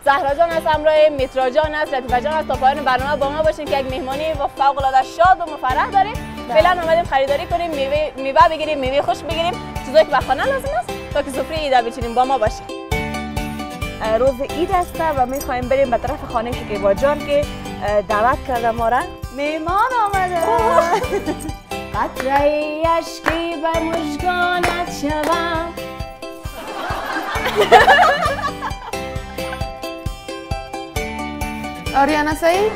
زهرا جان از همراه میترا جان است، لطیفه جان است. تا پایان برنامه با ما باشین که یک مهمانی و فوق العاده شاد و مفرح داریم. فعلا اومدیم خریداری کنیم، میوه بگیریم، میوه خوش بگیریم، چیزایی که به خانه لازم است تا که سفره عید بچینیم. با ما باشین. روز عید است و میخوایم بریم به طرف خانه شکیبا جان که دعوت کرده ما را. میمان آمده. قطره اشکی به مژگانت شوم. آریانا سعید.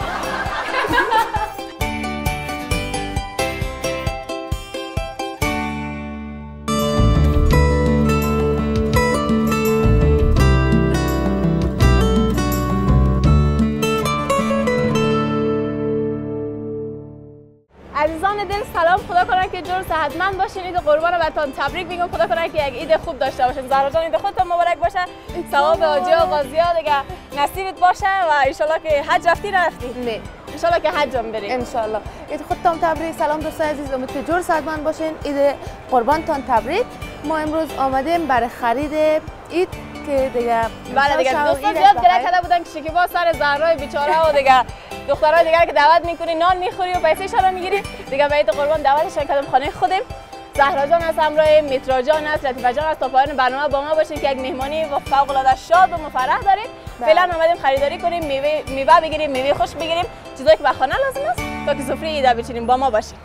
عزیزان دل سلام، خدا کنه که جور صحتمند باشین. عید قربان براتون تبریک میگم. خدا کنه که یک عید خوب داشته باشین. زهرا جان عید خودتون مبارک باشه. ثواب حاجی و غازی ها دیگه نصیبت باشه و ان شاء که حج رفتی نرفتی؟ نه ان شاء که حج هم بریم. ان شاء الله. عید خودتون تبریک. سلام دوستان عزیز، امیدوارم جور صحتمند باشین. عید قربانتون تبریک. ما امروز آمدیم برای خرید عید که دیگه بله دیگه دوستان زیاد گله کرده بودن که شکیبا سر زهرای بیچاره و دیگه دخترای دیگه که دعوت میکنی نان میخوری و پیسه‌ش رو میگیری. دیگه به عید قربان دعوتشون کردم خانه خودم. زهرا جان از همراه میترا جان است، لطیفه جان است. تا پایان برنامه با ما باشین که یک مهمانی و فوق العاده شاد و مفرح داریم. فعلا اومدیم خریداری کنیم، میوه بگیریم، میوه خوش بگیریم، چیزایی که به خانه لازم است تا که سفره عید بچینیم. با ما باشین.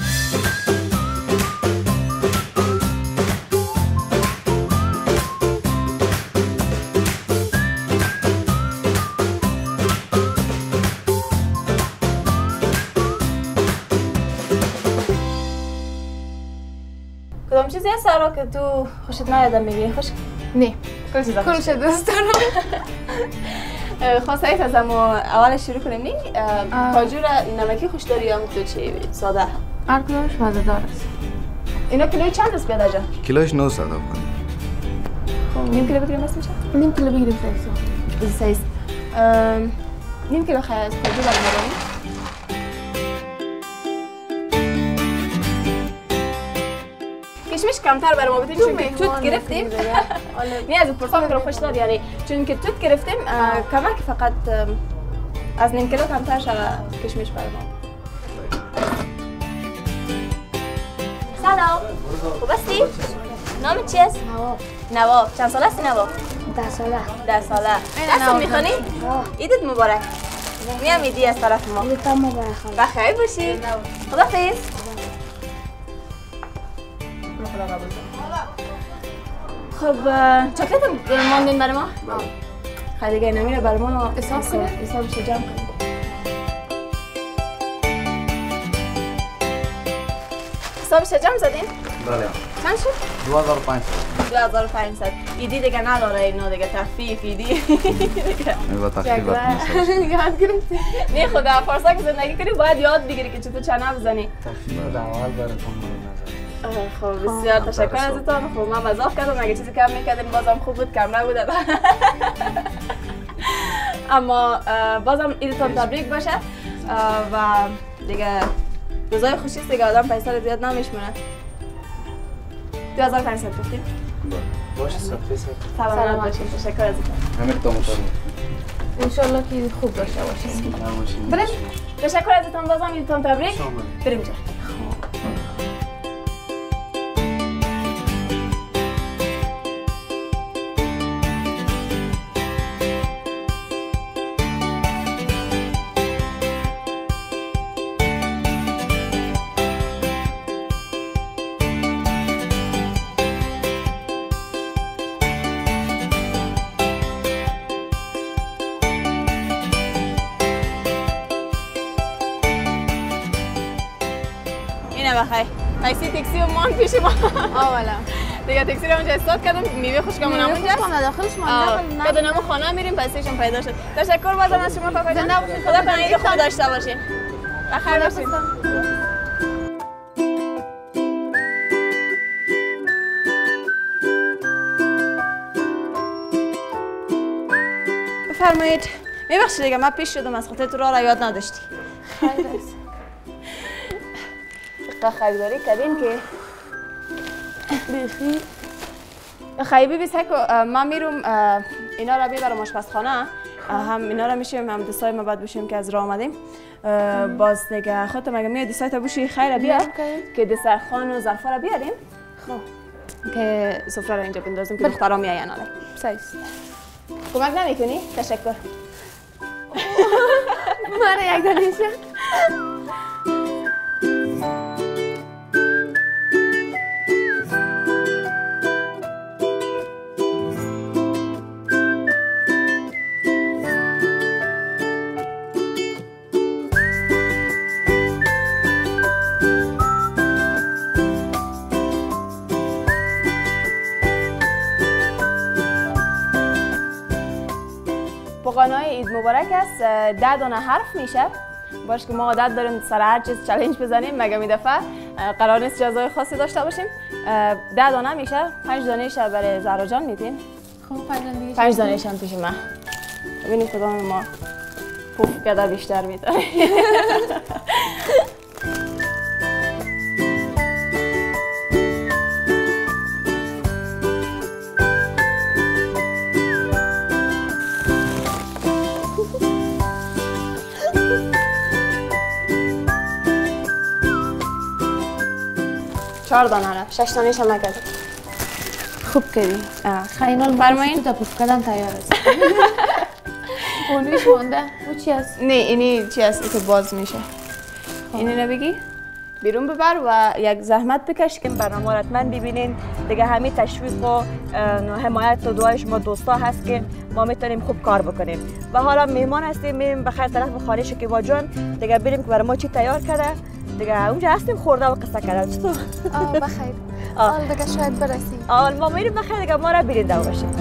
کدام چیزی هست سارا که تو خوشت نیاد میگی؟ خوش نه کل چیزا کلش دوست دارم. خواست از اما اول شروع کنیم. نی کاجور نمکی خوش داری یا تو چی ساده؟ هر کدومش مزه‌دار است. اینا کیلوی چند است بیاد آجا؟ کیلوش 900 افغانی. خب نیم کیلو بگیریم اسمش؟ نیم کیلو بگیریم سایز. نیم کیلو خیلی از کاجور برام. کشمش کمتر برای ما بدین چون که توت گرفتیم. نه از پرسان که خوش دار یعنی چون که توت گرفتیم کمک فقط از نیم کیلو کمتر شود کشمش برای ما. سلام. خوب هستی؟ نام چی است؟ نواب. چند ساله هستی نواب؟ 10 ساله. 10 ساله. درس میخوانی؟ عیدت مبارک. میام عیدی از طرف ما. عیدت مبارک. بخیر باشی. خداحافظ. خب چاکلت هم ماندین برای ما؟ خیلی دیگه نمیره برای ما حسابش جمع کنیم. حسابش جمع زدین؟ بله. چند شد؟ 2500. 2500. ایدی دیگه نداره اینا دیگه تخفیف ایدی دیگه. با تخفیف نیست. یاد گرفتی؟ نه خدا فارسا که زندگی کنی باید یاد بگیری که چطور چنه بزنی. تخفیف اول براتون خب بسیار تشکر ازتان. خب من مزاح کردم، اگه چیزی کم میکردین بازم خوب بود، کم نبود. اما بازم عیدتان تبریک باشه و دیگه روزای خوشی است دیگه آدم پیسه رو زیاد نمیشمونه. 2500 گفتیم؟ باشه سلامت باشین. تشکر ازتان. همه تو مطمئن. ان شاء الله که خوب داشته باشین. بریم. تشکر ازتان بازم عیدتان تبریک. بریم جا. بخیر. تاکسی و مان پیش ما. والا. دیگه تاکسی رو اونجا استاد کردم، میوه خوشگمون اونجاست. داخلش مونده. بدونم خانه میریم پیسه‌شون پیدا شد. تشکر بازم از شما کاکا جان. خدا کنه عید خوب داشته باشین. بخیر باشین. بفرمایید. میبخشید دیگه من پیش شدم از خاطر تو را یاد نداشتی. خیر است. خریداری کردیم که بیخی خیلی بیست که من میروم اینا را ببرم آشپزخانه. هم اینا را میشیم هم دستای ما بعد بشیم که از راه آمدیم. باز دیگه خودت مگه میاد دستای تا بوشی خیره بیا که دسترخوان و ظرفا را بیاریم. خب که سفره را اینجا بندازیم که دخترها میاین آله. صحیح. کمک نمیکنی؟ تشکر. من یک دانشه. پوغانای عید مبارک است. 10 دانه حرف میشه. باش که ما عادت داریم سر هر چیز چالش بزنیم مگه می دفعه قرار نیست جزای خاصی داشته باشیم. 10 دانه میشه. 5 دانهش برای زهرا جان میدیم. خب 5 دانهش هم پیش من. ببینیم کدام ما پوف قدر بیشتر میده. چهار دانه رفت. 6 دانهش هم نکرد. خوب کردی. خیلی فرمایین. تا پوف کردن تیار است. اونیش مونده. او چی است؟ نه اینی چی است که باز میشه. اینی رو بگی؟ بیرون ببر و یک زحمت بکش که برنامه را حتما ببینین. دیگه همه تشویق و حمایت و دعای شما دوستا هست که ما میتونیم خوب کار بکنیم. و حالا مهمان هستیم، میریم بخیر طرف خانه شکیبا جان دیگه بریم که برای ما چی تیار کرده. دیگه اونجا هستیم خورده و قصه کرده. چطور؟ بخیر. حال دیگه شاید برسی. ما میریم بخیر دیگه ما را برید دو باشیم.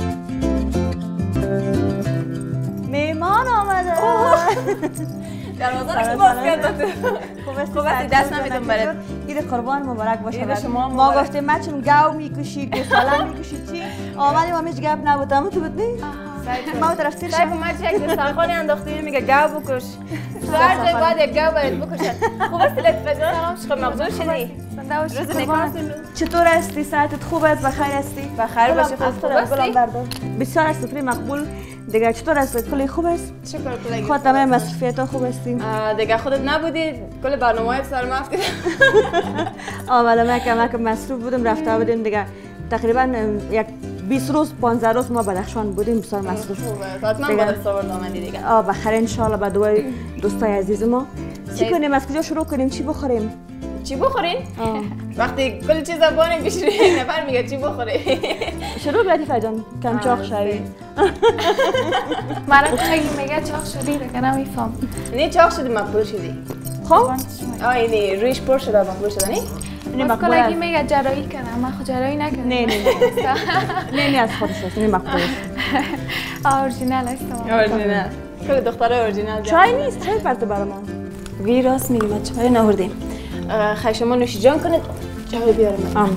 مهمان آمده. دروازه رو باز کرده. خوب است دست نمیدم برات. عید قربان مبارک باشه. عید شما ما گفتیم ما چون گاو میکشی گوساله میکشی چی؟ آمدیم ما هیچ گپ نبودم تو بود نه؟ ما طرف تیر شب ما چک دسترخوانی انداختیم میگه گاو بکش. هر جای باید یک گاو برات بکشن. خوب است لطفا جان. چقدر مغزور شدی؟ روز نکاس چطور هستی؟ صحتت خوب است؟ بخیر هستی؟ بخیر باشی. خوب هستی؟ بسیار است سفره مقبول. دیگه چطور است؟ کلی خوب است؟ شکر کلی. خود تمام مصرفیات خوب هستی؟ دیگه خودت نبودی کل برنامه‌های سر ما افتید. ولی ما که مصروف بودم رفته بودیم دیگه تقریبا یک 20 روز 15 روز ما بدخشان بودیم بسیار مصروف. حتما با دست آورد آمدی دیگه. بخیر ان شاء الله با دعای دوستای عزیز ما. چی کنیم از کجا شروع کنیم چی بخوریم؟ چی بخورین؟ وقتی کل چیز زبانه بشوری نفر میگه چی بخوری. شروع لطیفه جان کم چاق شوی. مرا خیلی میگه چاق شدی دیگه نمیفهم. نه چاق شدی مقبول شدی. خب اینی ریش پر شده مقبول شده نه؟ نه مقبول است. میگه جراحی کردم من خود جراحی نکردم. نه از خودش است نه مقبول است. اورجینال است. اورجینال. کل دختره اورجینال. چای نیست چای پرت برام. وی راست میگی ما چای نوردیم. خیلی شما نوشی جان کنید چای بیارم.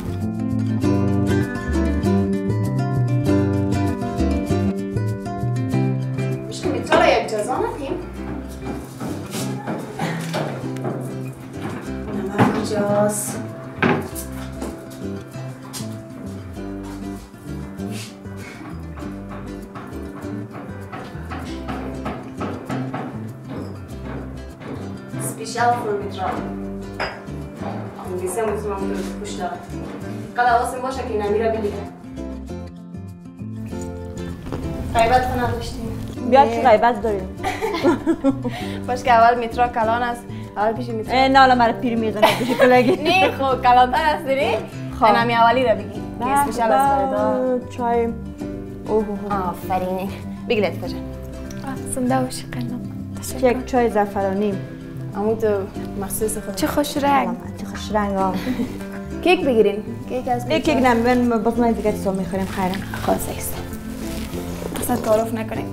مشکل میتونه یک جزا نکنیم. نمک کجاست؟ سپیشال فرومیترا. انگلیسی هم میتونم پوش دارم. قد حواسم باشه که نمیره بگیره. غیبت خونه داشتیم. بیا چی غیبت داریم. باش که اول میترا کلان است. اول پیش میترا. نه حالا مرا پیر میزنه پیش کلاگی. نه خب کلانتر است دیری. اینمی اولی را بگی. اسپیشال است برای چای. آفرینی. بگی لطفا جان. زنده باشی قلم. یک چای زعفرانی. امو تو مخصوص خود. چه خوش رنگ. چه خوش رنگ ها. کیک بگیرین. کیک از کیک نمیبین باز ما دیگه چیزا میخوریم خیرم. خاصه است. اصلا تعارف نکنیم.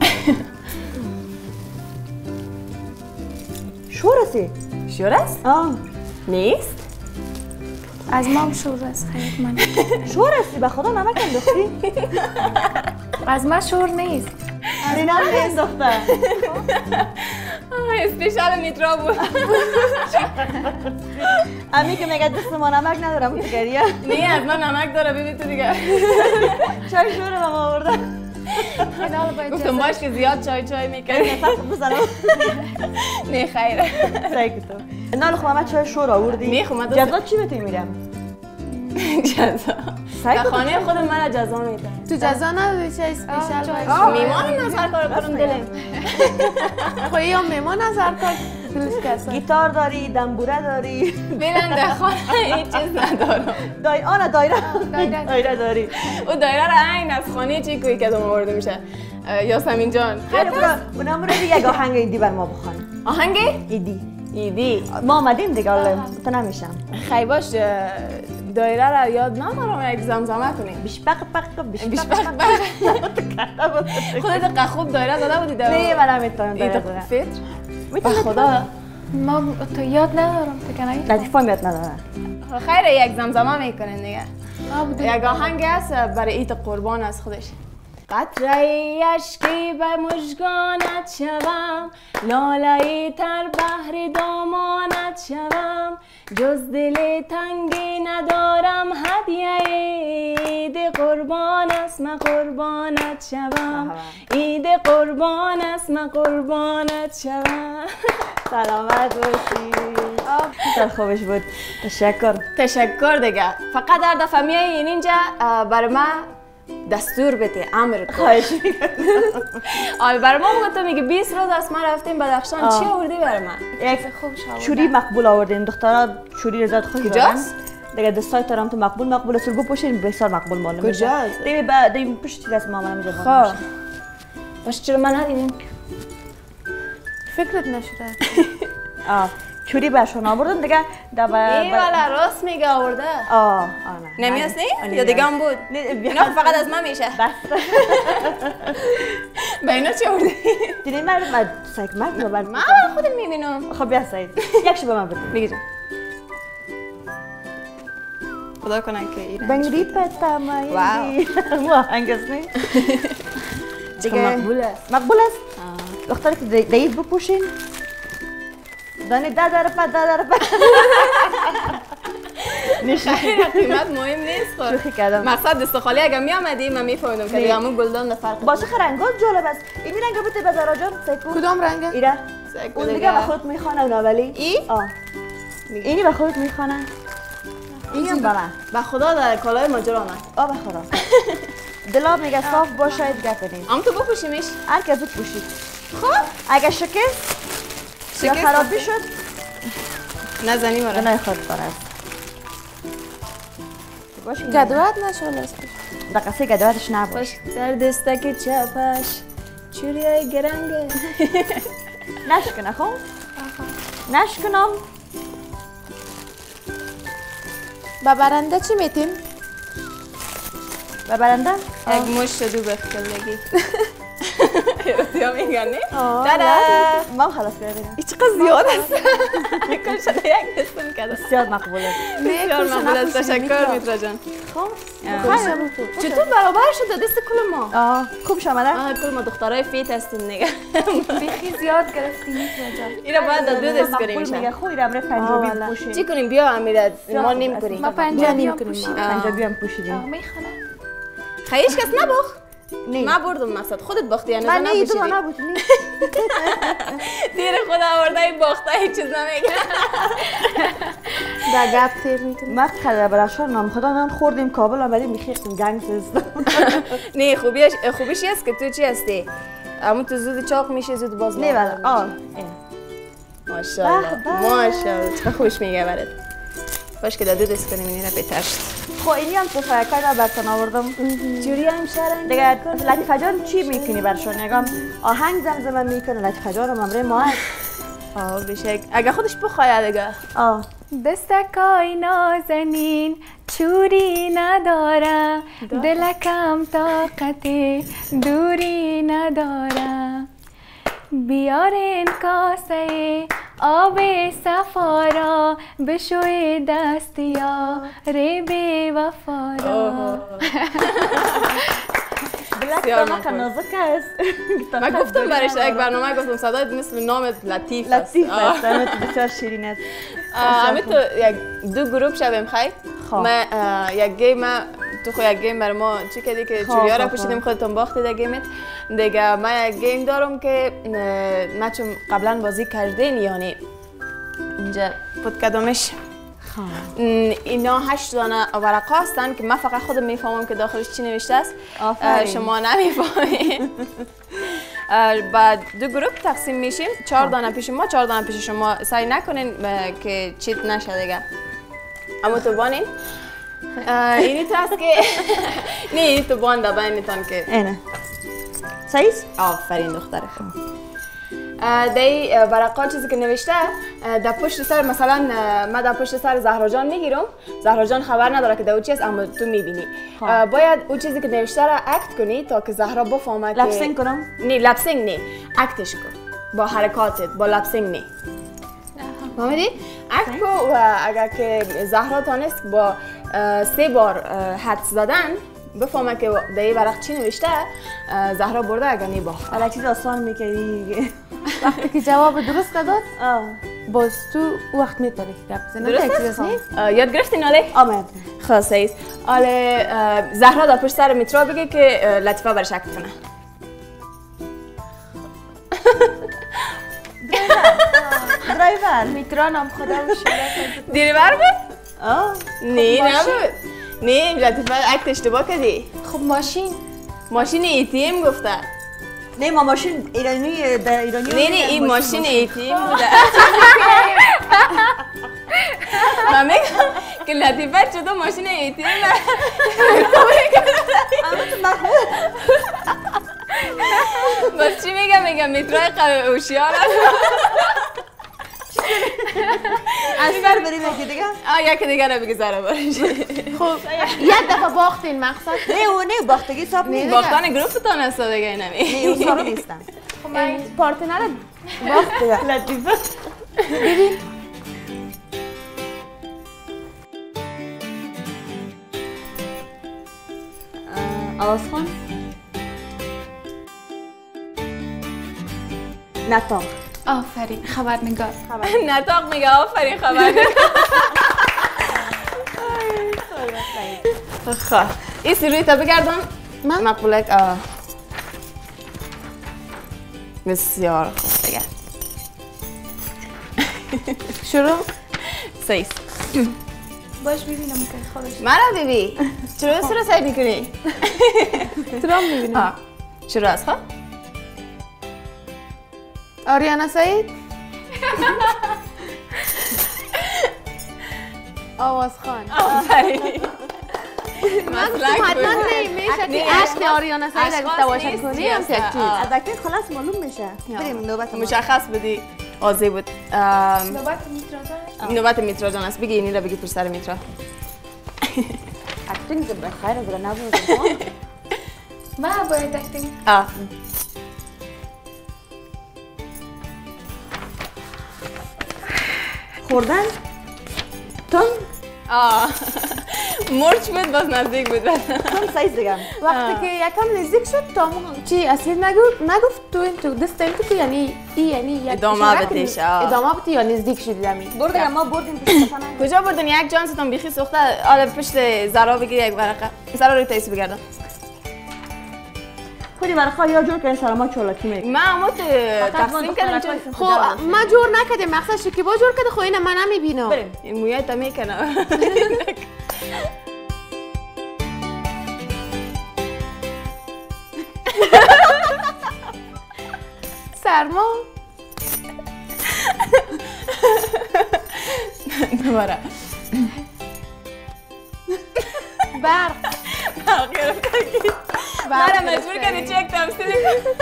شور هستی؟ شور است؟ نیست؟ از مام شور است خیلی من. شور هستی به خدا نمک انداختی؟ از ما شور نیست. نه نمک انداخته. اسپیشال میترا بود. امی که میگه دست ما نمک ندارم تو گریه. نه از من نمک داره ببین تو دیگه. چای شور ما آورده. گفتم باش که زیاد چای میکنی. بزنم. نه خیره. سعی کتو. نال خواهم چای شور آوردی. میخوام جزا چی بهت میرم؟ جزا. در خانه خودم من جزا میدم. تو جزا نداری چه اسپیشال؟ میمان نظر کار کنم دلم. خب یا میمان نظر کار دلش کسا. گیتار داری، دنبوره داری. بلند در خانه هیچ چیز ندارم. دایره داری. او دایره را عین از خانه چی کوی کدوم آورده میشه. یاسمین جان. خیلی اونا مورد یک آهنگ ایدی بر ما بخوان. آهنگ؟ ایدی. ما آمدیم دیگه تو نمیشم. خیلی باش دایره را یاد ندارم یک زمزمه کنیم. بیشبق خودت خوب دایره زده بودی در نه من نمیتونم دایره زدم. فطر؟ میتونم خدا ما تو یاد ندارم تو کنایی؟ لطیفه یاد ندارم. خیره یک زمزمه میکنین دیگه. یک آهنگ هست برای عید قربان از خودش. قطره اشکی به مژگانت شوم، لاله تر بحر دامانت شوم، جز دل تنگی ندارم هدیه عید قربان است من قربانت شوم، عید قربان است من قربانت شوم. سلامت باشی. خیلی خوبش بود. تشکر دیگه. فقط در دفعه میای اینجا بر ما دستور بده امر کن. خواهش میکنم. برای ما بگو تو میگی 20 روز از ما رفتیم بدخشان چی آوردی برای من؟ یک چوری مقبول آوردیم. دخترها چوری زیاد خوش دارن. کجاست؟ دیگه دستای ترام تو مقبول است. رو بپوشین بسیار مقبول معلومه. کجاست؟ دیگه پشت دست مامان میگه. خب. باش چرا من ندیدیم؟ فکرت نشده. چوری برشون آوردم دیگه. ای والا راست میگه آورده. نه. نمیاست نه؟ یا دیگه هم بود؟ اینا فقط از من میشه. بس. به اینا چی آوردی؟ دیدی من سعی من خودم میبینم. خب بیا سعید. یکشو به من بده. بگیرم. خدا کنه که ایران. بنگری پتامایی. مو آهنگ است نه؟ دیگه مقبول است. مقبول است؟ دختر که دید بپوشین. دانی دادر پا. خیلی قیمت مهم نیست خود. شوخی کردم. مقصد دست خالی اگه می آمدی من میفهمیدم که دیگه همون گلدان فرق باشه رنگات جالب است. این رنگ بده بازار جان سیکو. کدام رنگه؟ ایره. اون دیگه به خودت میخوانه اونا ولی. اینی به خودت میخوانه. اینم به من. به خدا در کالای ماجرا نه. به خدا. دلا میگه صاف باشه دیگه کنید. ام تو بپوشیمش. هر کس بپوشید. خب اگه شکست یا خرابی شد نزنی مرا. نه خود فرض. گدوات نشون است. دقیقه گدواتش نباش. در دستک چپش چوریای گرنگه. نشکنه خب؟ نشکنم. با برنده چی میتیم؟ با برنده؟ یک مشت دو بختلگی. یا میگن نه؟ دادا ما خلاص کردیم. این چقدر زیاد است. میکنم شده یک دستم کرده. بسیار مقبول است. بسیار مقبول است. تشکر میترا جان. خب چطور برابر شده دست کل ما؟ خوب شما کل ما دخترای فیت هستیم دیگه. بیخی زیاد گرفتیم میترا جان. اینا باید دو دست کنیم میگه خوب اینا امره پنجابی بپوشیم. چی کنیم بیا امیرت ما نیم کنیم. ما پنجابی هم پوشیدیم. پنجابی هم پوشیدیم. میخونه. خیلیش کس نباخت؟ ما بردم مقصد خودت باختی یعنی من نه تو نبودی. دیر خدا آورده این باخته هیچ چیز نمیگه. در گپ تیر میتونیم. ما خدا براشون نام خدا نان خوردیم کابل آمدیم میخیختیم گنگسترز. نه خوبیش است که تو چی هستی؟ اما تو زود چاق میشه زود باز نه والا ماشاءالله ماشاءالله چقدر خوش میگه برات. باش که دو دست کنیم اینو بترشت. خب اینی هم تو فایکای را براتون آوردم. جوری هم شرنگ دیگه لطیفه جان چی میکنی برشون؟ نگم آهنگ زمزمه میکنه لطیفه جان امره ما هست. بشه اگه خودش بخواد دیگه. دستکای نازنین چوری نداره دلکم طاقت دوری نداره بیارین کاسه آب صفا را بشوی دستیا ری بی وفا را. بلک نازک است. من گفتم برایش یک برنامه گفتم صدایت مثل نامت لطیف است. لطیف است. بسیار شیرین است. همین تو یک دو گروپ شویم خیلی. من یک گیم تو خو یک گیم بر ما چی کردی که چوریا را پوشیدیم خودتون باختی در گیمت دیگه. من یک گیم دارم که ما چون قبلا بازی کردین یعنی اینجا پود کدامش اینا 8 دانه ورقه هستن که من فقط خودم میفهمم که داخلش چی نوشته است. شما نمیفهمید. بعد دو گروه تقسیم میشیم، 4 دانه پیش ما 4 دانه پیش شما. سعی نکنین که چیت نشه دیگه. اما تو بانین اینی تو است که نه اینی تو بان دا بینتان که اینه سایز؟ آفرین دختر خوب. دی ورقا چیزی که نوشته در پشت سر، مثلا من در پشت سر زهرا جان میگیرم، زهرا جان خبر نداره که دو چی است اما تو میبینی. باید اون چیزی که نوشته را اکت کنی تا که زهرا بفهمه که لپسینگ کنم؟ نه لپسینگ نه، اکتش کن با حرکاتت، با لپسینگ نه. فهمیدی؟ اکت کو و اگر که زهرا تانست با 3 بار حدس زدن بفهمه که در این ورق چی نوشته، زهرا برده اگر نه باخت. حالا چیز آسان میکنی. وقتی که جواب درست نداد باز تو وقت میتونی که گپ بزنی. درست است؟ یاد گرفتی ناله؟ آمد. خاصیست. حالا زهرا در پشت سر میترا بگه که لطفا برش اکت کنه. درایور. میترا نام خدا و شده. دیربر بود؟ نه نبود. نه لطفا اکت اشتباه کردی. خب ماشین ATM گفته. نه ما ماشین ایرانی در ایرانی. نه این ماشین ATM بوده. من میگم که لطیفه چطور ماشین ATM بس چی میگم میترای قوی اوشیار از بر بریم یکی دیگه؟ یکی دیگه رو بگی زهرا برش. خب یک دفعه باختین مقصد؟ نه باختگی حساب نیست. باختن گروفتان است دیگه نه نمی. اون سارو نیستم. خب من پارتنر باخت دیگه. لطیفه. ببین آواز خان نطاق. آفرین خبرنگار. نطاق میگه آفرین خبرنگار. خب این سیروی تا بگردم من مقبولک. بسیار خوب دیگه. شروع. سیس باش ببینم که خودش. مرا ببی چرا سر سعی میکنی؟ ترام میبینم. شروع از خواه؟ آریانا سعید. آواز خان. آفرین. حتما نمیشه که عشق آریانا سعید اگه تماشا کنی هم تکتیر. البته خلاص معلوم میشه. بریم نوبت مشخص بودی آزی بود. نوبت میترا جان. نوبت میترا جان است. بگی اینی را بگی پر سر میترا. اکتینگ بخیر از نبود. ما باید اکتینگ. خوردن؟ تون؟ مرچ بود باز نزدیک بود. تون سایز دیگه. وقتی که یکم نزدیک شد تا چی اصیل نگفت تو این تو دست این تو یعنی این یعنی یک ادامه بدیش. ادامه بدی یا نزدیک شدی زمین. بردیم ما بردیم پشت پناه. کجا بردن؟ یک جانستون بیخی سوخته. حالا پشت زهرا بگیر یک ورقه. زهرا روی تایسی بگردم. خودی ورقه یا جور کنی سلاما چولاکی میگی. من اما تقسیم کردم چون خب ما جور نکردیم مقصد شکیبا جور کرده خب اینه من نمیبینم. بریم. این مویه تا میکنم. سرما. دوباره. برق. گرفتگی. برای مجبور کردی چه یک تمثیلی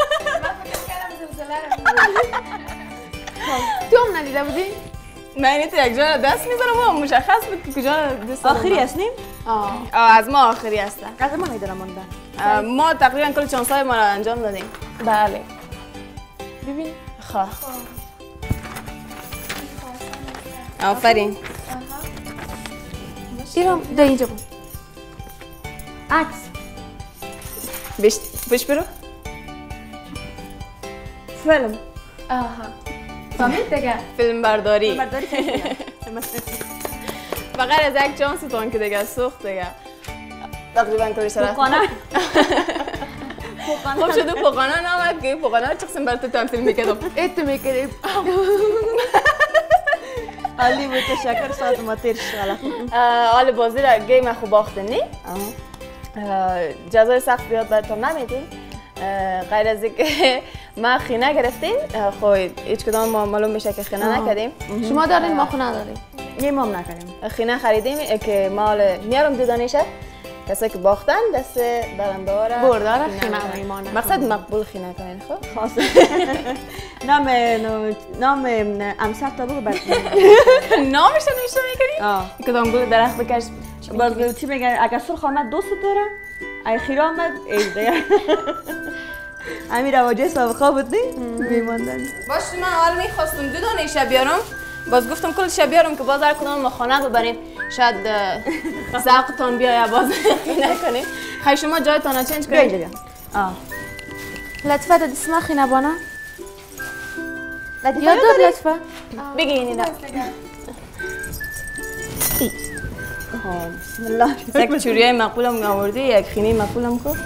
تو هم ندیده بودی؟ من اینی تو یک جا دست میزنم و مشخص بود که کجا دست آخری هستیم؟ از ما آخری هستن. از ما میدونم مونده. ما تقریبا کل چانس‌های ما را انجام دادیم. بله. ببین خواه آفرین. اینو ده اینجا بود. عکس. بش برو. فیلم. فهمید دیگه. فیلم برداری. برداری فقط از یک چانستون که دیگه سوخت دیگه. تقریبا کلش رفت. پوقانه خوب شده پوقانه نامد که پوقانه چه قسم برات تمثیل میکردم. ایت میکردیم. عالی بود تشکر ساعت ما تیر شد. حال بازی را گیم خوب باختن نی؟ جزای سخت بیاد براتون نمیدیم. غیر از اینکه ما خینه گرفتیم، خب هیچ کدام ما معلوم میشه که خینه نکردیم. شما دارین ما خو نداریم. یه مام نکردیم. خینه خریدیم که مال میارم دیدانیشه. کسی که باختن دست برنده را بردار خینه میمانه. مقصد مقبول خینه کنین خب. خاص. نام امسر تا بگو بعد. نامش نمیشه میکنی؟ کدام گل درخت بکش. باز چی میگن اگر سرخ آمد دوست داره ای خیر آمد ای دیگه همین رواجه سابقه بود نی؟ میماندن باش من اول میخواستم دو دانه شب بیارم باز گفتم کل شب بیارم که باز هر کدام ما خانه ببریم شاید ذوقتان بیاید باز نکنید خیلی شما جایتان چنج کنید بیا لطفه داد اسم خینه بانه یاد داد لطفه بگین اینا بسم الله یک چوریای مقبولم آوردی یک خینه مقبولم کو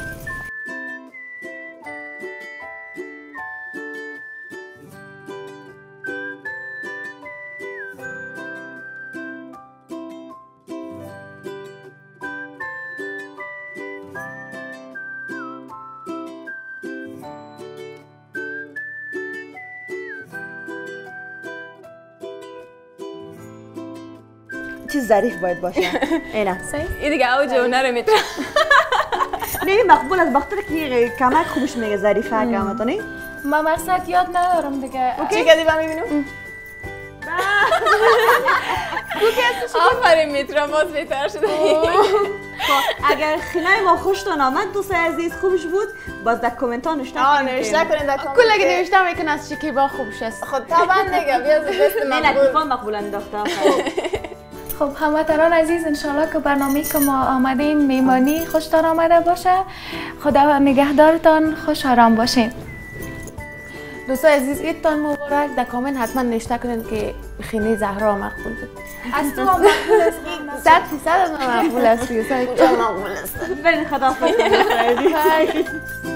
چیز ظریف باید باشه اینا این دیگه اوج اون رو میتونه نه مقبول از بخاطر که کمک خوبش میگه ظریفه کامتونی ما مقصد یاد ندارم دیگه چی کردی با میبینم آفرین میترا باز بهتر شده اگر خینه ما خوشتون آمد دوست عزیز خوبش بود باز در کامنت ها نوشته کنید در کامنت کل اگه نوشته میکنه از شکیبا خوبش است خود طبعا دیگه بیا دست نه لطیفا مقبول انداخته خب هموطنان عزیز انشالله که برنامه‌ای که ما آمدیم میمانی خوشتان آمده باشه خدا نگهدارتان خوش آرام باشین دوستان عزیز ایدتان مبارک در کامنت حتما نوشته کنید که خینه زهرا مقبول بود از تو هم مقبول است 100% از من مقبول است مقبول است برین خداحافظ